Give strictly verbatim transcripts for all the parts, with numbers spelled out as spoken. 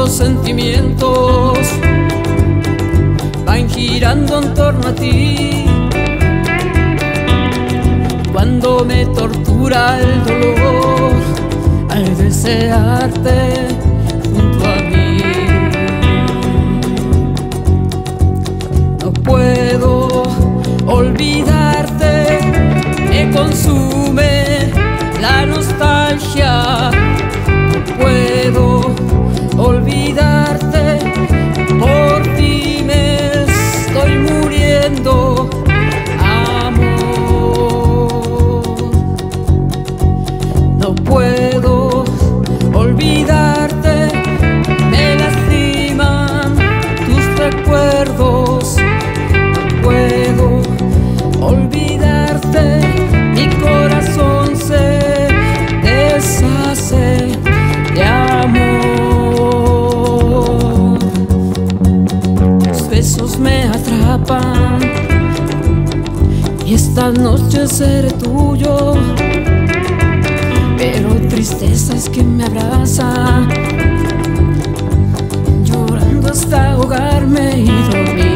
los sentimientos van girando en torno a ti. Cuando me tortura el dolor al desearte junto a mí, no puedo olvidarte, me consume la nostalgia. No puedo olvidarte, por ti me estoy muriendo, amor. No puedo olvidarte, me lastiman tus recuerdos. No puedo olvidarte, mi corazón se deshace de amor. Tus besos me atrapan y esta noche seré tuyo, pero tristeza es que me abraza, llorando hasta ahogarme y dormir.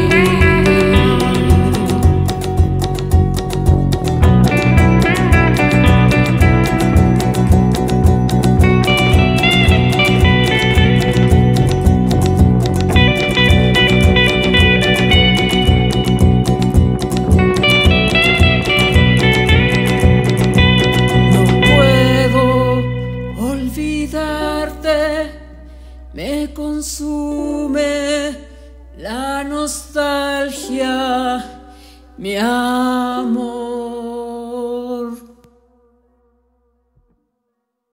Me consume la nostalgia, mi amor.